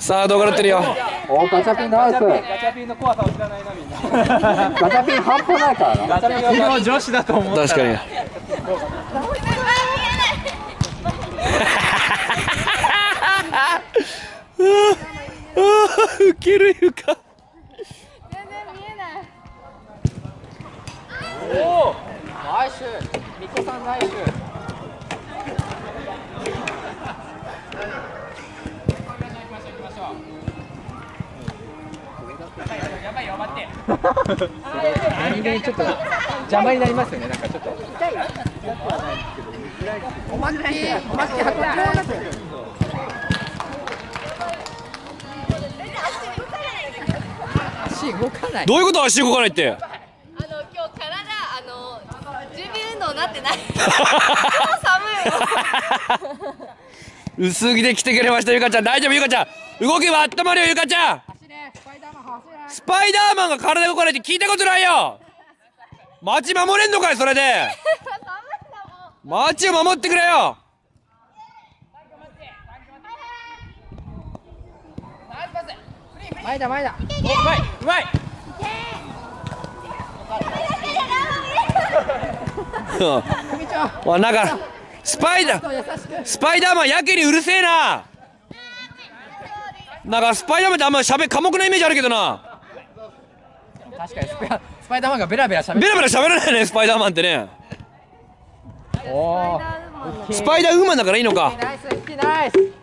さあ動画撮ってるよ。 お、ガチャピンナイス。 ガチャピンの怖さを知らないなみんな。 ガチャピン半端ないからな。 ガチャピンの女子だと思ったら。 確かに。ウケるいうか。 全然見えない。 おお、ナイス。みこさんナイス。 やばいよ、待って。何気にちょっと邪魔になりますよね、なんかちょっと。 おまけ、おまけ運んで。 足動かない。 どういうこと足動かないって。 今日体準備運動なってない。寒いよ。 薄着で来てくれましたゆかちゃん。大丈夫ゆかちゃん。動けばあったまるよゆかちゃん。スパイダーマンが体動かないって聞いたことないよ。街守れんのかいそれで。街を守ってくれよ。 前だ前だ。お、うまいうまい。 わ、なんかスパイダーマンやけにうるせえな。なんかスパイダーマンってあんまり寡黙なイメージあるけどな。 確かにスパイダーマンがベラベラ喋る。 ベラベラ喋らないねスパイダーマンってね。 おお。 スパイダーウーマンだからいいのか。 ナイス、ナイス。